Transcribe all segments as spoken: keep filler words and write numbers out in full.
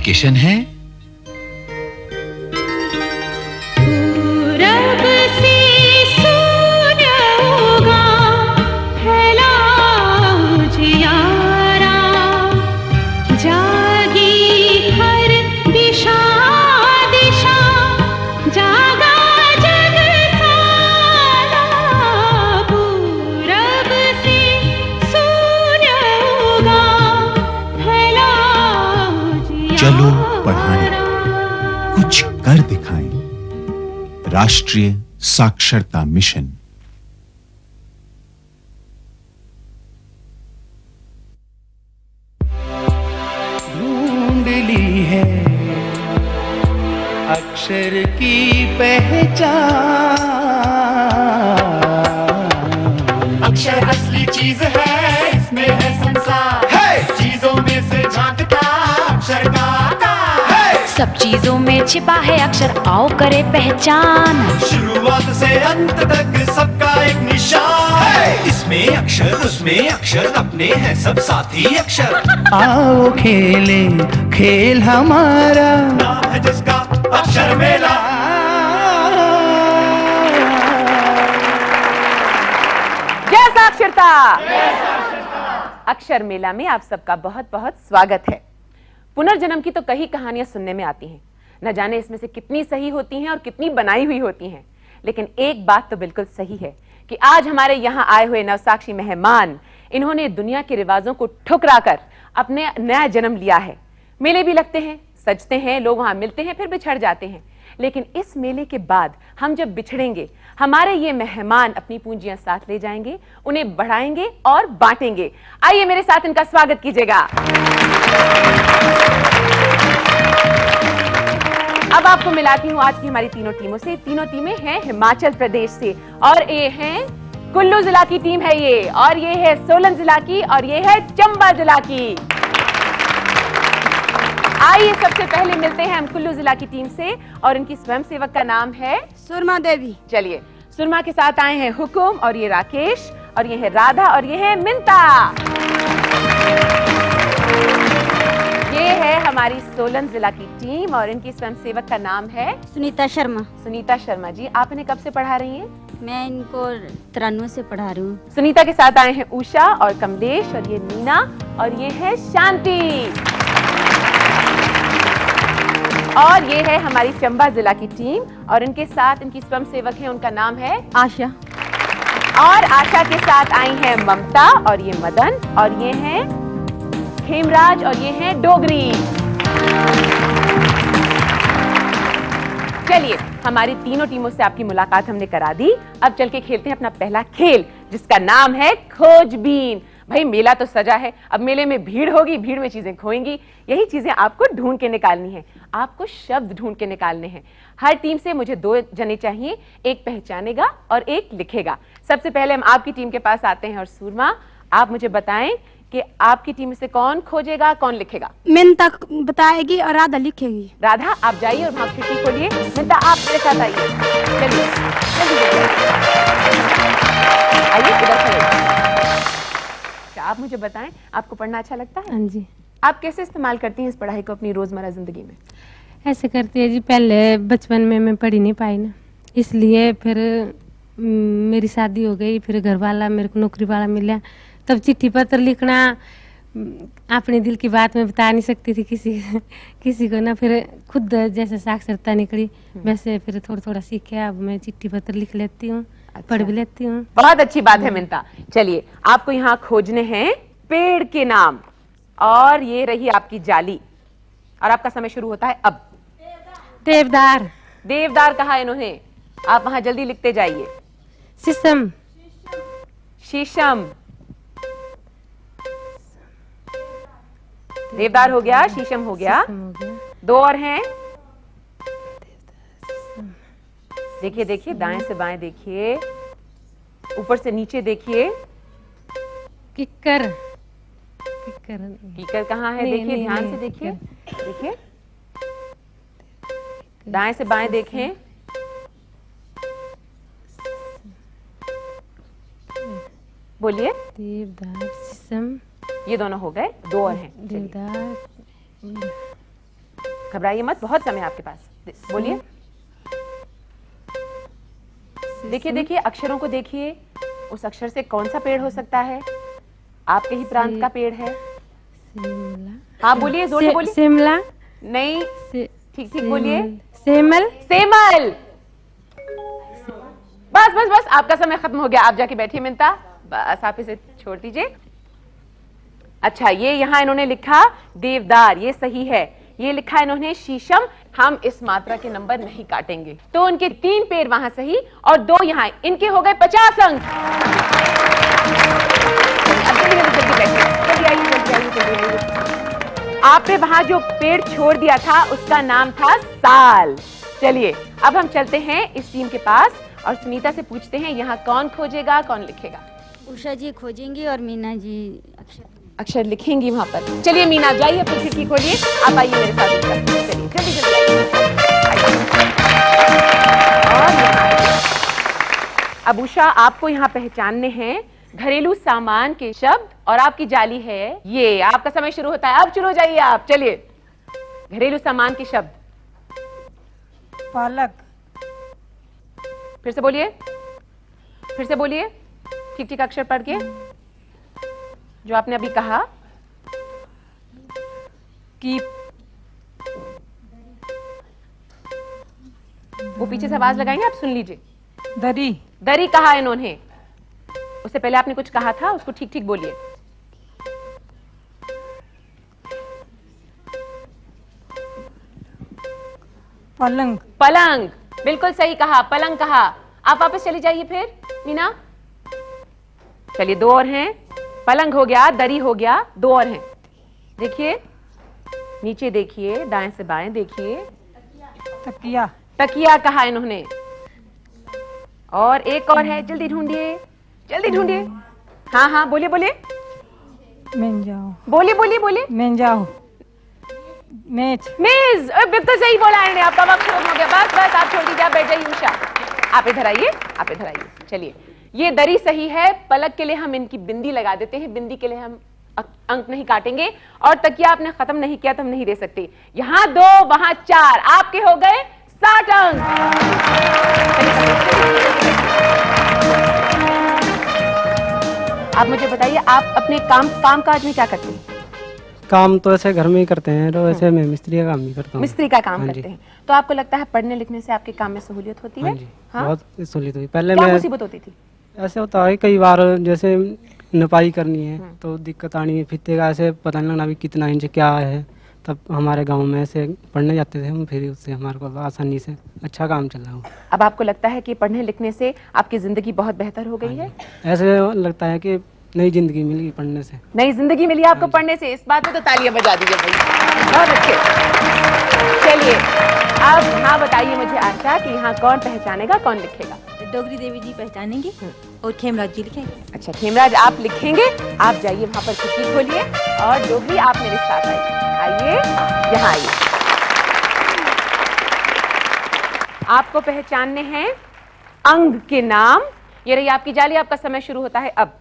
Dedication है चलो पढ़ाएं, कुछ कर दिखाएं। राष्ट्रीय साक्षरता मिशन। ढूंढ ली है अक्षर की पहचान। अक्षर असली चीज है, इसमें है संसार। चीजों में से झांकता अक्षर का आकार। सब चीजों में छिपा है अक्षर, आओ करे पहचान। शुरुआत से अंत तक सबका एक निशान। इसमें अक्षर, उसमें अक्षर, अपने हैं सब साथी अक्षर। आओ खेले खेल हमारा, नाम है जिसका अक्षर मेला। जय साक्षरता। अक्षर मेला में आप सबका बहुत बहुत स्वागत है। पुनर्जन्म की तो कई कहानियां सुनने में आती हैं, न जाने इसमें से कितनी सही होती हैं और कितनी बनाई हुई होती हैं। लेकिन एक बात तो बिल्कुल सही है कि आज हमारे यहाँ आए हुए नवसाक्षी मेहमान, इन्होंने दुनिया के रिवाजों को ठुकराकर अपने नया जन्म लिया है। मेले भी लगते हैं, सजते हैं, लोग वहां मिलते हैं, फिर बिछड़ जाते हैं। लेकिन इस मेले के बाद हम जब बिछड़ेंगे, हमारे ये मेहमान अपनी पूंजियां साथ ले जाएंगे, उन्हें बढ़ाएंगे और बांटेंगे। आइए मेरे साथ इनका स्वागत कीजिएगा। अब आपको मिलाती हूँ आज की हमारी तीनों टीमों से। तीनों टीमें हैं हिमाचल प्रदेश से और ये हैं कुल्लू जिला की टीम है ये, और ये है सोलन जिला की, और ये है चंबा जिला की। आइए सबसे पहले मिलते हैं हम कुल्लू जिला की टीम से, और इनकी स्वयंसेवक का नाम है सुरमा देवी। चलिए, सुरमा के साथ आए हैं हुकुम, और ये राकेश, और ये है राधा, और ये है मिंता। ये है हमारी सोलन जिला की टीम, और इनकी स्वयंसेवक का नाम है सुनीता शर्मा। सुनीता शर्मा जी, आप इन्हें कब से पढ़ा रही हैं? मैं इनको तिरानवे से पढ़ा रही हूँ। सुनीता के साथ आए हैं उषा और कमलेश, और ये नीना, और ये है शांति। और ये है हमारी चंबा जिला की टीम, और इनके साथ इनकी स्वयंसेवक है, उनका नाम है आशा। और आशा के साथ आई हैं ममता, और ये मदन, और ये हैं खेमराज, और ये हैं डोगरी। चलिए, हमारी तीनों टीमों से आपकी मुलाकात हमने करा दी। अब चल के खेलते हैं अपना पहला खेल, जिसका नाम है खोजबीन। भाई मेला तो सजा है, अब मेले में भीड़ होगी, भीड़ में चीजें खोएंगी। यही चीजें आपको ढूंढ के निकालनी है, आपको शब्द ढूंढ के निकालने हैं। हर टीम से मुझे दो जने चाहिए, एक पहचानेगा और एक लिखेगा। सबसे पहले हम आपकी टीम के पास आते हैं, और सूरमा, आप मुझे बताएं कि आपकी टीम से कौन खोजेगा, कौन लिखेगा? मिंता बताएगी और राधा लिखेगी। राधा आप जाइए और वहां खिड़की खोलिए। मिंता आप मेरे साथ आइए। चलिए आइए इधर खड़े। आप मुझे बताएं, आपको पढ़ना अच्छा लगता है? हाँ जी। आप कैसे इस्तेमाल करती हैं इस पढ़ाई को अपनी रोजमर्रा जिंदगी में? ऐसे करती है जी, पहले बचपन में मैं पढ़ी नहीं पाई ना, इसलिए फिर मेरी शादी हो गई, फिर घर वाला मेरे को नौकरी वाला मिला, तब चिट्ठी पत्र लिखना अपने दिल की बात मैं बता नहीं सकती थी किसी किसी को ना। फिर खुद जैसे साक्षरता निकली वैसे फिर थोड़ा थोड़ा सीखे, अब मैं चिट्ठी पत्र लिख लेती हूँ। अच्छा। पढ़ भी लेती हूँ। बहुत अच्छी बात है मिंता। चलिए, आपको यहाँ खोजने हैं पेड़ के नाम, और ये रही आपकी जाली, और आपका समय शुरू होता है अब। देवदार। देवदार कहा इन्होंने, आप वहां जल्दी लिखते जाइए। शीशम। शीशम। देवदार हो गया, शीशम हो गया, दो और हैं। देखिए देखिए, दाएं से बाएं देखिए, ऊपर से नीचे देखिए। किक्कर। किक्कर। किक्कर कहाँ है? देखिए, ध्यान से देखिए, देखिए, दाएं से बाएं देखें। बोलिए। देवदार, शीशम, ये दोनों हो गए, दो और हैं। देवदार, घबराइए मत, बहुत समय आपके पास। बोलिए। देखिए देखिए अक्षरों को देखिए, उस अक्षर से कौन सा पेड़ हो सकता है? आपके ही प्रांत का पेड़ है। हाँ बोलिए, जोर से बोलिए। शिमला नहीं, ठीक ठीक बोलिए। सेमल। सेमल। बस बस बस आपका समय खत्म हो गया, आप जाके बैठिए मिंता, बस आप इसे छोड़ दीजिए। अच्छा, ये यहाँ इन्होंने लिखा देवदार, ये सही है। ये लिखा इन्होंने शीशम, हम इस मात्रा के नंबर नहीं काटेंगे। तो उनके तीन पेड़ वहां सही और दो यहाँ, इनके हो गए पचास अंक। आपने वहां जो पेड़ छोड़ दिया था उसका नाम था साल। चलिए अब हम चलते हैं इस टीम के पास और सुनीता से पूछते हैं यहाँ कौन खोजेगा, कौन लिखेगा? उषा जी खोजेंगी और मीना जी अक्षर अक्षर लिखेंगी वहां पर। चलिए मीना जाइए, अपनी खिड़की खोलिए, आप आइए मेरे साथ। चलिए जल्दी जल्दी आइए। और यहाँ अब उषा आपको यहाँ पहचानने हैं घरेलू सामान के शब्द और आपकी जाली है ये। आपका समय शुरू होता है, अब शुरू हो जाइए आप। चलिए घरेलू सामान के शब्द। पालक। फिर से बोलिए, फिर से बोलिए, ठीक ठीक अक्षर पढ़ के जो आपने अभी कहा। की वो पीछे से आवाज लगाएंगे, आप सुन लीजिए। दरी। दरी कहा इन्होंने, उससे पहले आपने कुछ कहा था, उसको ठीक ठीक बोलिए। पलंग। पलंग, बिल्कुल सही कहा, पलंग कहा। आप वापस चली जाइए फिर मीना। चलिए दो और हैं, पलंग हो गया, दरी हो गया, दो और हैं। देखिए नीचे देखिए, दाएं से बाएं देखिए। तकिया। तकिया कहा इन्होंने। और एक और है, जल्दी ढूंढिए, जल्दी ढूंढिए। हाँ हाँ बोलिए बोलिए। मेंजाओ। बोलिए बोलिए बोलिए। मेंजाओ। मेज। मेज, बिल्कुल सही बोला है, आपका वक्त खत्म हो गया। बस बस आप छोड़ दीजिए, आप बैठ जाइए उषा। आप इधर आइए, आप इधर आइए। चलिए ये दरी सही है, पलक के लिए हम इनकी बिंदी लगा देते हैं, बिंदी के लिए हम अंक नहीं काटेंगे। और तकिया आपने खत्म नहीं किया तो हम नहीं दे सकते। यहाँ दो, वहां चार, आपके हो गए साठ अंक। आप मुझे बताइए, आप अपने काम काम काज में क्या करते हैं? काम तो ऐसे घर में ही करते हैं, तो ऐसे मैं मिस्त्री का काम ही करता हूँ। मिस्त्री का काम करते हैं, तो आपको लगता है पढ़ने लिखने से आपके काम में सहूलियत होती है? हाँ जी, हाँ? बहुत सहूलियत हुई। पहले क्या मैं मुसीबत होती थी? ऐसे होता है कई बार, जैसे नपाई करनी है तो दिक्कत आनी है, फीते का ऐसे पता नहीं लगना भी कितना इंच क्या है। तब हमारे गांव में ऐसे पढ़ने जाते थे हम, फिर उससे हमारे को आसानी से अच्छा काम चल रहा हो। अब आपको लगता है कि पढ़ने लिखने से आपकी जिंदगी बहुत बेहतर हो गई है? ऐसे लगता है कि नई जिंदगी मिली पढ़ने से। नई जिंदगी मिली आपको पढ़ने से, इस बात में तो तालियां बजा दीजिए भाई, बहुत अच्छे। चलिए अब हाँ बताइए मुझे आशा कि यहाँ कौन पहचानेगा, कौन लिखेगा? डोगरी देवी जी पहचानेंगी और खेमराज जी लिखेंगे। अच्छा खेमराज आप लिखेंगे, आप जाइए वहां पर खिड़की खोलिए और डोगरी आप मेरे साथ आइए। आइए यहाँ आइए। आपको पहचानने हैं अंग के नाम। ये रही आपकी जाली, आपका समय शुरू होता है अब।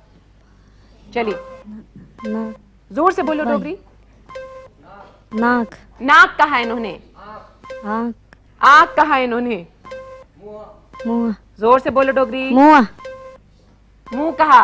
चलिए जोर से बोलो डोगरी। नाक। नाक कहा इन्होंने। आँख। आँख कहा इन्होंने। मुँह। जोर से बोलो डोगरी। मुँह। मुंह कहा।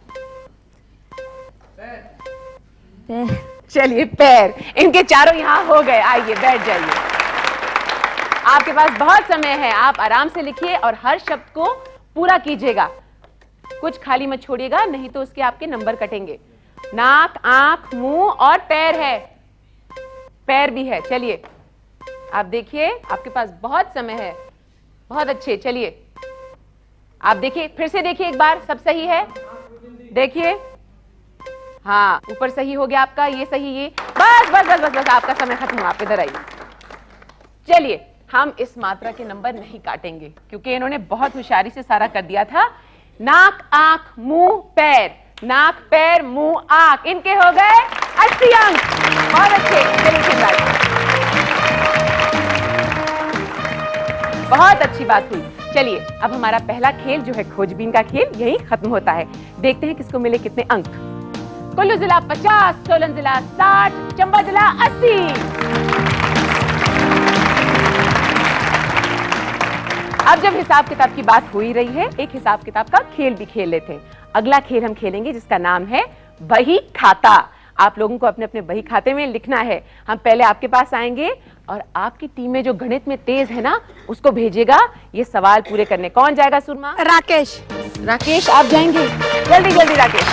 पैर। चलिए पैर, इनके चारों यहाँ हो गए। आइए बैठ जाइए, आपके पास बहुत समय है, आप आराम से लिखिए और हर शब्द को पूरा कीजिएगा, कुछ खाली मत छोड़िएगा, नहीं तो उसके आपके नंबर कटेंगे। नाक, आंख, मुंह और पैर है, पैर भी है। चलिए आप देखिए, आपके पास बहुत समय है। बहुत अच्छे, चलिए आप देखिए, फिर से देखिए एक बार, सब सही है? देखिए, हाँ ऊपर सही हो गया आपका, ये सही, ये बस बस बस बस बस आपका समय खत्म हुआ, आप इधर आइए। चलिए हम इस मात्रा के नंबर नहीं काटेंगे क्योंकि इन्होंने बहुत होशियारी से सारा कर दिया था। नाक, आंख, मुंह, पैर, नाक, पैर, मुंह, आंख, इनके हो गए अस्सी अंक। बहुत अच्छे, चलिए बहुत अच्छी बात हुई। चलिए अब हमारा पहला खेल जो है खोजबीन का खेल, यही खत्म होता है। देखते हैं किसको मिले कितने अंक। कुल्लू जिला पचास, सोलन जिला साठ, चंबा जिला अस्सी। अब जब हिसाब किताब की बात हो ही रही है, एक हिसाब किताब का खेल भी खेल लेते हैं। अगला खेल हम खेलेंगे जिसका नाम है बही खाता। आप लोगों को अपने अपने बही खाते में लिखना है। हम पहले आपके पास आएंगे और आपकी टीम में जो गणित में तेज है ना, उसको भेजेगा ये सवाल पूरे करने। कौन जाएगा सुरमा? राकेश। राकेश आप जाएंगे? जल्दी जल्दी राकेश।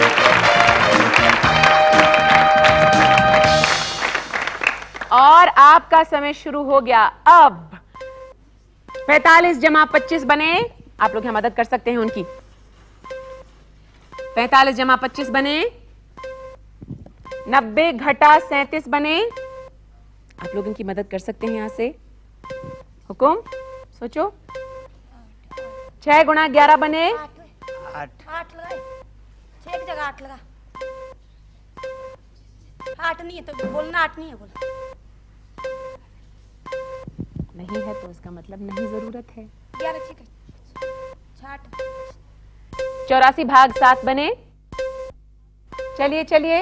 और आपका समय शुरू हो गया। अब पैंतालीस जमा पच्चीस बने। आप लोग यहाँ मदद कर सकते हैं उनकी। पैंतालीस जमा पच्चीस बने। नब्बे घटा सैंतीस बने। आप लोग इनकी मदद कर सकते हैं यहां से। हुकुम सोचो। छह गुणा ग्यारह बने। आठ आठ लगाए। छह की जगह आठ लगा। आठ नहीं है तो बोलना आठ नहीं है बोल। नहीं है तो उसका मतलब नहीं जरूरत है। ग्यारह ठीक है। छठ। चौरासी भाग सात बने। चलिए चलिए।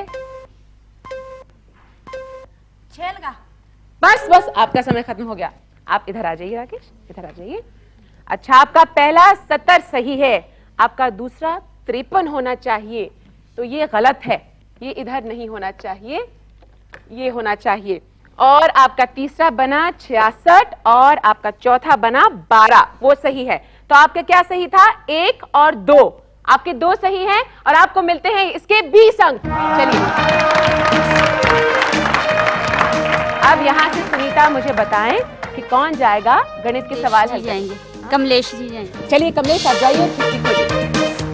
छह लगा। बस बस आपका समय खत्म हो गया। आप इधर आ जाइए राकेश, इधर आ जाइए। अच्छा आपका पहला सत्तर सही है, आपका दूसरा तिरपन होना चाहिए, तो ये गलत है। ये इधर नहीं होना चाहिए, ये होना चाहिए। और आपका तीसरा बना छियासठ और आपका चौथा बना बारह, वो सही है। तो आपका क्या सही था? एक और दो। आपके दो सही हैं और आपको मिलते हैं इसके बीस अंक। चलिए अब यहाँ से सुनीता मुझे बताएं कि कौन जाएगा गणित के सवाल हल जाएंगे? कमलेश जी जाएंगे। चलिए कमलेश आप जाइए। खिड़की खोलिए।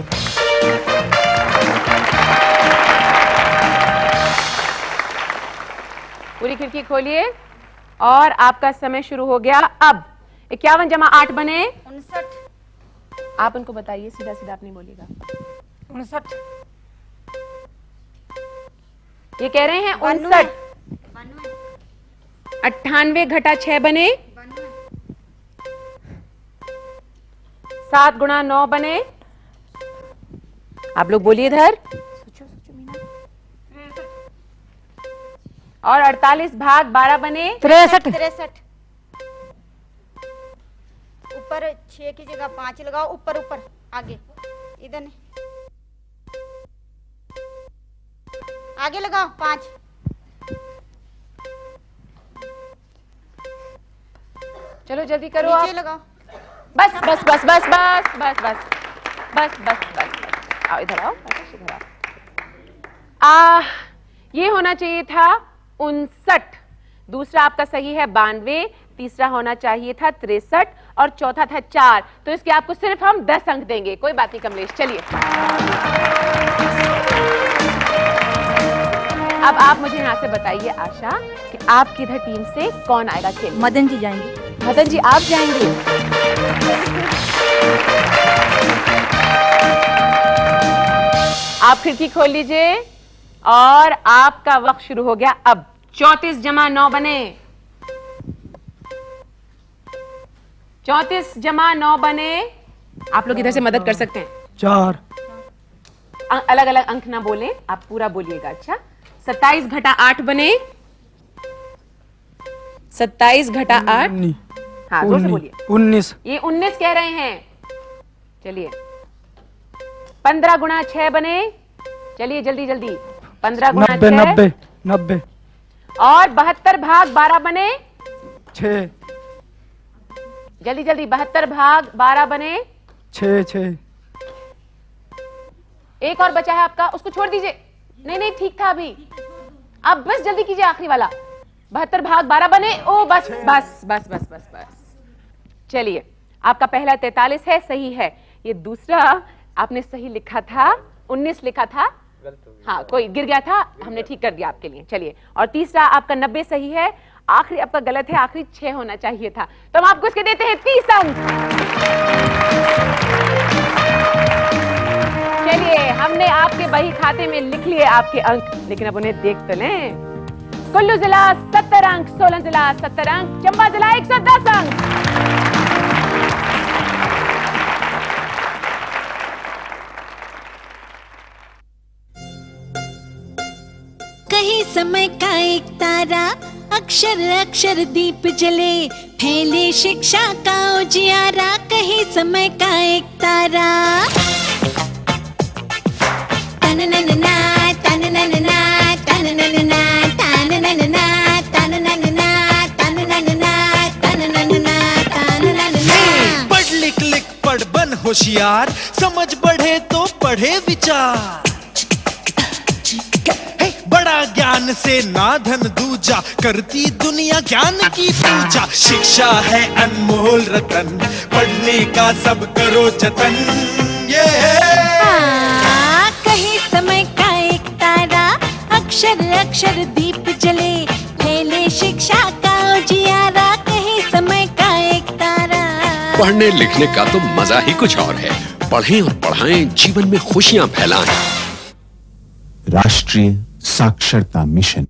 पूरी खिड़की खोलिए और आपका समय शुरू हो गया। अब इक्यावन जमा आठ बने उनसठ। आप उनको बताइए, सीधा सीधा आप नहीं बोलिएगा। उनसठ। ये कह रहे हैं उनसठ। अट्ठानवे घटा छह बने सात गुणा नौ बने। आप लोग बोलिए इधर। सोचो सोचो मीना। और अड़तालीस भाग बारह बने तिरसठ। तिरसठ। ऊपर छह की जगह पांच लगाओ। ऊपर ऊपर आगे इधर नहीं, आगे लगाओ पांच। चलो जल्दी करो आप। नीचे लगाओ। बस बस बस बस बस बस बस बस बस बस आओ इधर आओ, इधर आओ। आ ये होना चाहिए था उनसठ, दूसरा आपका सही है बानवे, तीसरा होना चाहिए था तिरसठ और चौथा था चार। तो इसके आपको सिर्फ हम दस अंक देंगे। कोई बात नहीं कमलेश। चलिए अब आप मुझे यहाँ से बताइए आशा कि आपकी इधर टीम से कौन आएगा खेल? मदन जी जाएंगे। मदन जी आप जाएंगे? आप खिड़की खोल लीजिए और आपका वक्त शुरू हो गया। अब चौंतीस जमा नौ बने। चौंतीस जमा नौ बने। आप लोग इधर से मदद कर सकते हैं। चार। अलग अलग अंक ना बोलें, आप पूरा बोलिएगा। अच्छा सत्ताईस घटा आठ बने। सत्ताईस घटा आठ। हाँ जोर से बोलिए। उन्नीस। ये उन्नीस कह रहे हैं। चलिए पंद्रह गुणा छह बने। चलिए जल्दी जल्दी। पंद्रह गुणा नब्बे छह। नब्बे नब्बे। और बहत्तर भाग बारह बने। छह। जल्दी जल्दी। बहत्तर भाग बारह बने। छह छह। एक और बचा है आपका, उसको छोड़ दीजिए। नहीं नहीं ठीक था अभी। अब बस जल्दी कीजिए आखिरी वाला। बहत्तर भाग बारह बने। ओ बस बस बस बस बस बस। चलिए आपका पहला तैतालीस है, सही है। ये दूसरा आपने सही लिखा था, उन्नीस लिखा था। हाँ कोई गिर गया था, हमने ठीक कर दिया आपके लिए। चलिए और तीसरा आपका नब्बे सही है। आखिरी आपका गलत है, आखिरी छह होना चाहिए था। तो हम आपको इसके देते हैं तीस अंक। चलिए हमने आपके बही खाते में लिख लिए आपके अंक, लेकिन अब उन्हें देख तो लें। कुल्लू जिला सत्तर अंक, सोलन जिला सत्तर अंक, चंबा जिला एक सौ दस अंक। कहीं समय का एक तारा, अक्षर अक्षर दीप जले, फैले शिक्षा का उजियारा। समय का एक तारा। तन-नन-ना, तन-नन-ना, तन-नन-ना, तन-नन-ना, तन-नन-ना, तन-नन-ना, तन-नन-ना, तन-नन-ना। पढ़ लिख लिख पढ़ बन होशियार, समझ बढ़े तो पढ़े विचार। बड़ा ज्ञान से ना धन दूजा, करती दुनिया ज्ञान की पूजा। शिक्षा है अनमोल रतन, पढ़ने का सब करो जतन। ये हाँ, कहीं समय का एक तारा, अक्षर अक्षर दीप जले, फैले शिक्षा का उजियारा। कहीं समय का एक तारा। पढ़ने लिखने का तो मजा ही कुछ और है। पढ़ें और पढ़ाएं, जीवन में खुशियां फैलाएं। राष्ट्रीय साक्षरता मिशन।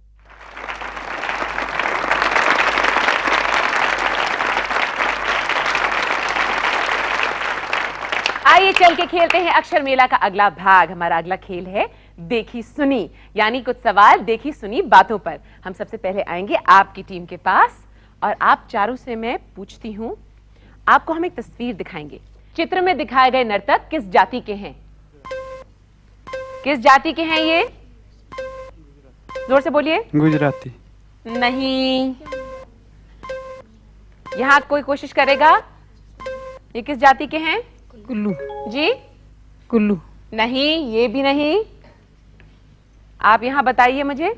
आइए चल के खेलते हैं अक्षर मेला का अगला भाग। हमारा अगला खेल है देखी सुनी, यानी कुछ सवाल देखी सुनी बातों पर। हम सबसे पहले आएंगे आपकी टीम के पास और आप चारों से मैं पूछती हूं, आपको हम एक तस्वीर दिखाएंगे। चित्र में दिखाए गए नर्तक किस जाति के हैं? किस जाति के हैं ये? जोर से बोलिए। गुजराती। नहीं। यहाँ कोई कोशिश करेगा? ये किस जाति के हैं? कुल्लू। जी? कुल्लू। नहीं, ये भी नहीं। आप यहाँ बताइए मुझे।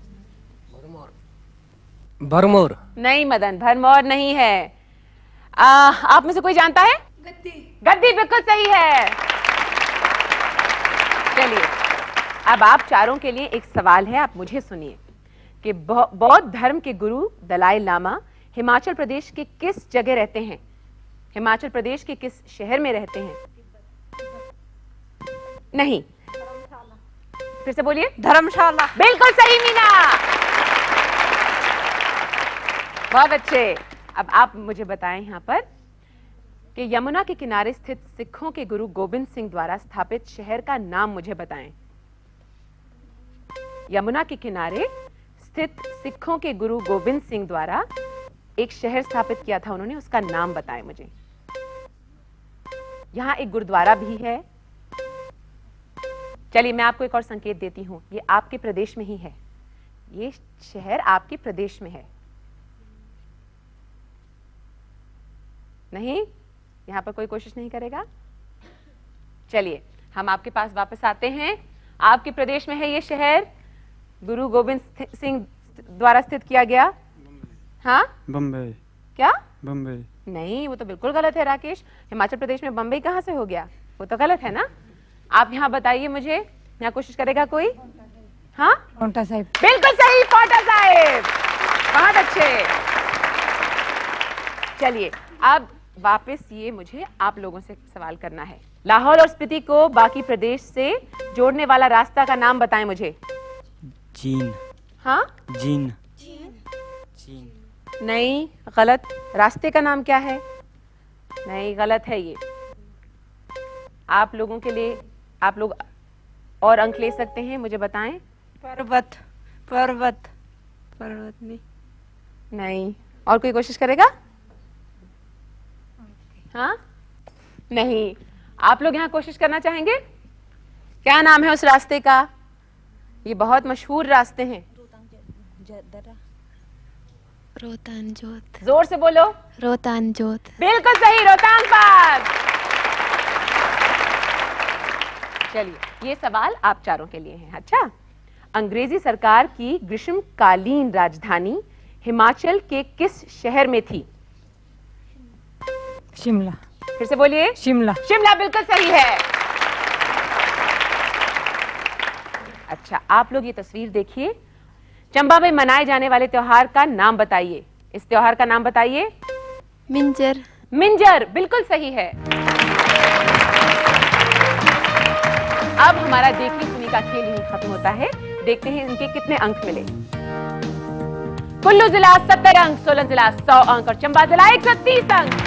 भरमौर। नहीं मदन, भरमौर नहीं है। आ, आप में से कोई जानता है? गद्दी। गद्दी बिल्कुल सही है। चलिए, अब आप चारों के लिए एक सवाल है, आप मुझे सुनिए कि बौद्ध धर्म के गुरु दलाई लामा हिमाचल प्रदेश के किस जगह रहते हैं? हिमाचल प्रदेश के किस शहर में रहते हैं? नहीं, फिर से बोलिए। धर्मशाला। बिल्कुल सही मीना, बहुत अच्छे। अब आप मुझे बताएं यहाँ पर कि यमुना के किनारे स्थित सिखों के गुरु गोविंद सिंह द्वारा स्थापित शहर का नाम मुझे बताएं। यमुना के किनारे स्थित सिखों के गुरु गोविंद सिंह द्वारा एक शहर स्थापित किया था उन्होंने, उसका नाम बताएं मुझे। यहां एक गुरुद्वारा भी है। चलिए मैं आपको एक और संकेत देती हूं, ये आपके प्रदेश में ही है, ये शहर आपके प्रदेश में है। नहीं, यहां पर कोई कोशिश नहीं करेगा। चलिए हम आपके पास वापस आते हैं। आपके प्रदेश में है ये शहर, गुरु गोविंद सिंह द्वारा स्थित किया गया। हाँ, बम्बई। क्या? बम्बई। नहीं, वो तो बिल्कुल गलत है राकेश। हिमाचल प्रदेश में बम्बई कहाँ से हो गया? वो तो गलत है ना। आप यहाँ बताइए मुझे, यहाँ कोशिश करेगा कोई? हाँ, पांवटा साहिब। बिल्कुल सही, पांवटा साहिब। बहुत अच्छे। चलिए अब वापस ये मुझे आप लोगों से सवाल करना है। लाहौल और स्पीति को बाकी प्रदेश से जोड़ने वाला रास्ता का नाम बताएं मुझे। जीन। हाँ, जीन। जीन नहीं, गलत। रास्ते का नाम क्या है? नहीं, गलत है ये। आप लोगों के लिए आप लोग और अंक ले सकते हैं, मुझे बताएं। पर्वत। पर्वत। पर्वत नहीं। नहीं, और कोई कोशिश करेगा? हाँ, नहीं। आप लोग यहाँ कोशिश करना चाहेंगे? क्या नाम है उस रास्ते का? ये बहुत मशहूर रास्ते हैं। रोहतांग जोत। जोर से बोलो। रोहतांग जोत। बिल्कुल सही, रोहतांग पास। चलिए ये सवाल आप चारों के लिए है। अच्छा, अंग्रेजी सरकार की ग्रीष्मकालीन राजधानी हिमाचल के किस शहर में थी? शिमला। फिर से बोलिए। शिमला। शिमला बिल्कुल सही है। अच्छा, आप लोग ये तस्वीर देखिए। चंबा में मनाए जाने वाले त्योहार का नाम बताइए। इस त्योहार का नाम बताइए। मिंजर। मिंजर बिल्कुल सही है। अब हमारा देखी सुनी का खेल यहीं खत्म होता है। देखते हैं इनके कितने अंक मिले। कुल्लू जिला सत्तर अंक, सोलन जिला सौ अंक और चंबा जिला एक सौ तीस अंक।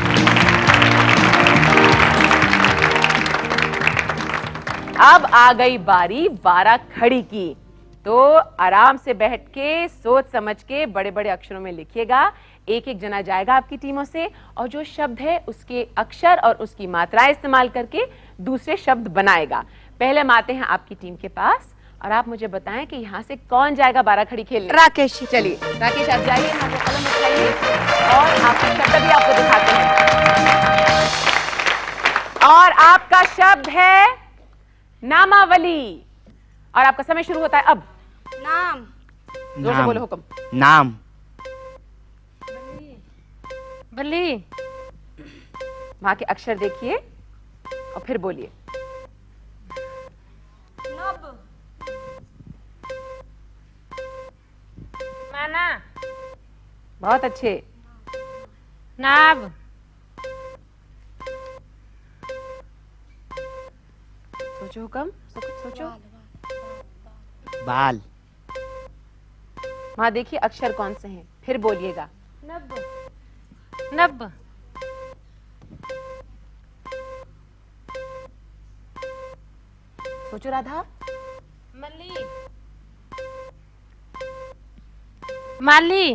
अब आ गई बारी बारह खड़ी की, तो आराम से बैठ के सोच समझ के बड़े बड़े अक्षरों में लिखिएगा। एक एक जना जाएगा आपकी टीमों से और जो शब्द है उसके अक्षर और उसकी मात्राएं इस्तेमाल करके दूसरे शब्द बनाएगा। पहले हम आते हैं आपकी टीम के पास और आप मुझे बताएं कि यहाँ से कौन जाएगा बारह खड़ी खेलने। राकेश। चलिए राकेश आप जाइए, यहाँ से कलम उठाइए और आपका शब्द भी आपको दिखाते हैं। और आपका शब्द है नामावली और आपका समय शुरू होता है अब। नाम। जोर से बोलो हुक्म। नाम। बली। वहां के अक्षर देखिए और फिर बोलिए। नब। माना। बहुत अच्छे। नाब। सोचो हुक्म, सोचो। बाल। वहां देखिए अक्षर कौन से हैं, फिर बोलिएगा। नब। नब। सोचो राधा। मली। माली।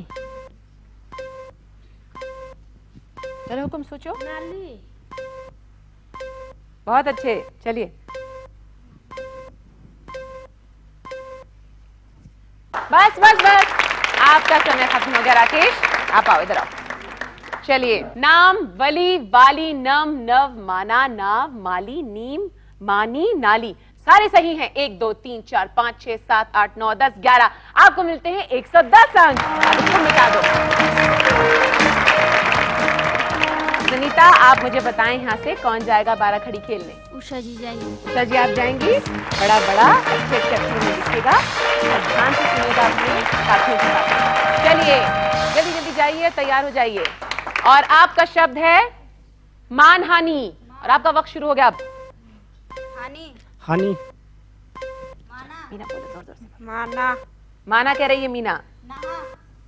चलो हुक्म सोचो। नाली। बहुत अच्छे, चलिए। बस बस बस आपका समय खत्म हो गया। राकेश आप आओ, इधर आओ। चलिए, नाम, वली, वाली, नम, नव, माना, नाव, माली, नीम, मानी, नाली, सारे सही हैं। एक दो तीन चार पाँच छह सात आठ नौ दस ग्यारह, आपको मिलते हैं एक सौ दस अंक। अब इसको मिटा दो। सुनीता आप मुझे बताएं यहाँ से कौन जाएगा बारह खड़ी खेलने। उषा जी जाएंगी। उषा जी आप जाएंगी। बड़ा बड़ा अच्छे अच्छे अक्षरों में लिखिएगा और ध्यान से सुनिएगा अपने साथियों की बात। चलिए जल्दी जल्दी जाइए, तैयार हो जाइए। और आपका शब्द है मानहानि और आपका वक्त शुरू हो गया अब। हानि। हानि। माना। मीना बोलो जोर जोर से। माना। माना कह रही है मीना। नहा।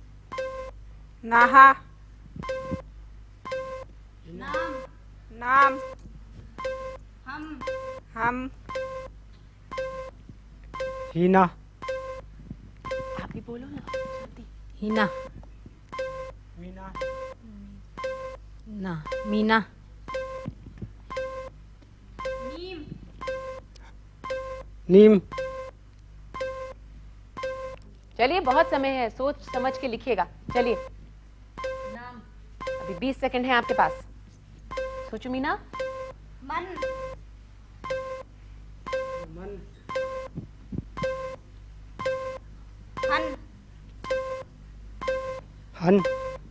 नहा। नाम। नाम। हम। हम। हीना। आप भी बोलो ना जल्दी। हीना। मीना। ना मीना। नीम। नीम। चलिए बहुत समय है, सोच समझ के लिखिएगा। चलिए नाम। अभी बीस सेकंड है आपके पास, सोचो मीना। मन। मन। हन। हन।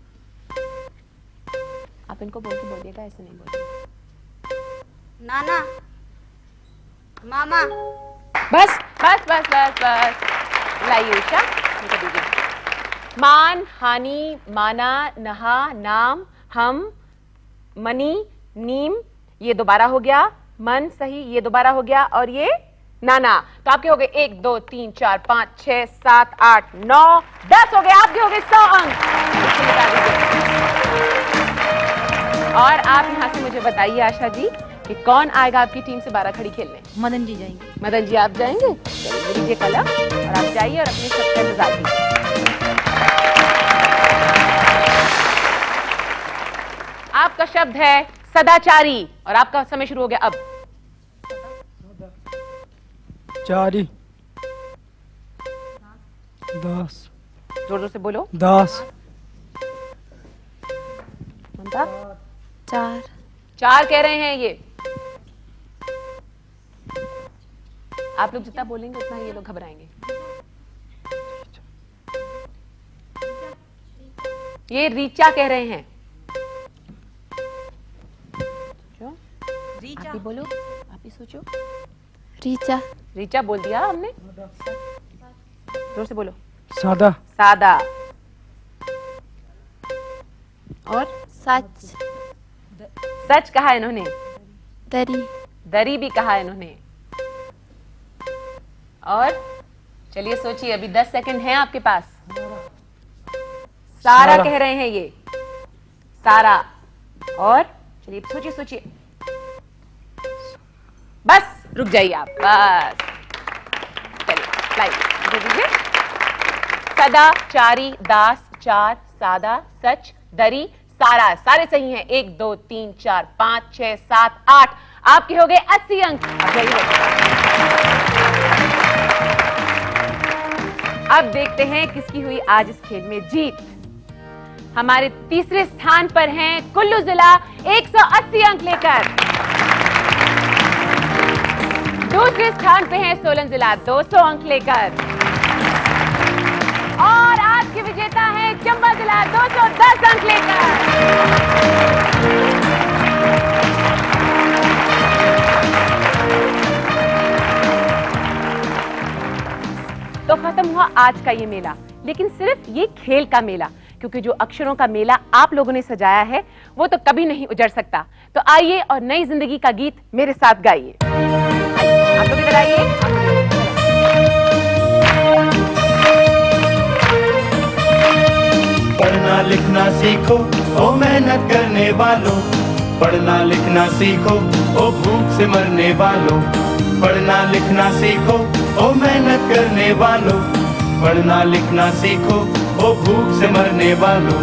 आप इनको बोल के बोलिएगा, ऐसे नहीं बोलिए। नाना। मामा। बस बस बस बस बस लाइए उषा, इनको दीजिए। मान, हानि, माना, नहा, नाम, हम, मनी, नीम, ये दोबारा हो गया। मन सही, ये दोबारा हो गया और ये नाना। तो आपके हो गए एक दो तीन चार पाँच छह सात आठ नौ दस हो गए, आपके हो गए सौ अंक। और आप यहाँ से मुझे बताइए आशा जी कि कौन आएगा आपकी टीम से बारह खड़ी खेलने। मदन जी जाएंगे। मदन जी आप जाएंगे। चलिए लीजिए कलम और आप जाइए और अपने शब्द का इंतजार कीजिए। आपका शब्द है सदाचारी और आपका समय शुरू हो गया अब। चारी। दस। जोर जोर से बोलो। दस। ममता। चार। चार कह रहे हैं ये। आप लोग जितना बोलेंगे उतना ये लोग घबराएंगे। ये रीचा कह रहे हैं। जो? रीचा। आप भी बोलो, आप भी सोचो। रीचा। रीचा बोल दिया हमने। जोर से बोलो। सादा। सादा। और सच। सच कहा इन्होंने। दरी। दरी भी कहा इन्होंने। और चलिए सोचिए, अभी दस सेकंड हैं आपके पास। सारा, सारा कह रहे हैं ये। सारा। और चलिए सोचिए सोचिए, बस रुक जाइए आप, बस। चलिए लाइव दीजिए। सदा, चारी, दास, चार, सादा, सच, दरी, सारा, सारे सही हैं। एक, दो, तीन, चार, पाँच, छह, सात, आठ। आपके हो गए अस्सी अंक। अब देखते हैं किसकी हुई आज इस खेल में जीत। हमारे तीसरे स्थान पर हैं कुल्लू जिला एक सौ अस्सी अंक लेकर। दूसरे स्थान पे है सोलन जिला दो सौ अंक लेकर। और आज के विजेता है चंबा जिला दो सौ दस अंक लेकर। तो खत्म हुआ आज का ये मेला, लेकिन सिर्फ ये खेल का मेला, क्योंकि जो अक्षरों का मेला आप लोगों ने सजाया है वो तो कभी नहीं उजड़ सकता। तो आइए और नई जिंदगी का गीत मेरे साथ गाइए। आप लोग इधर आइए। पढ़ना लिखना सीखो ओ मेहनत करने वालों, पढ़ना लिखना सीखो ओ भूख से मरने वालों, पढ़ना लिखना सीखो ओ मेहनत करने वालों, पढ़ना लिखना सीखो ओ भूख से मरने वालों।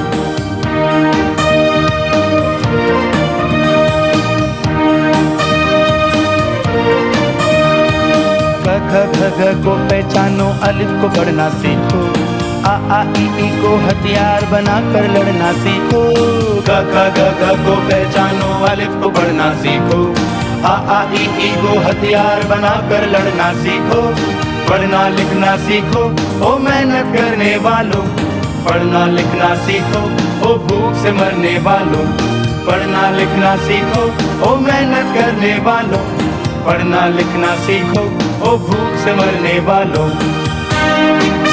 क ख ग घ को पहचानो, अलिफ को पढ़ना सीखो, आ आ ई ई को हथियार बनाकर लड़ना सीखो। क ख ग घ को पहचानो, अलिफ को पढ़ना सीखो, आ आ ई ई को हथियार बनाकर लड़ना सीखो। पढ़ना लिखना सीखो ओ मेहनत करने वालों, पढ़ना लिखना सीखो ओ भूख से मरने वालों, पढ़ना लिखना सीखो ओ मेहनत करने वालों, पढ़ना लिखना सीखो ओ भूख से मरने वालों।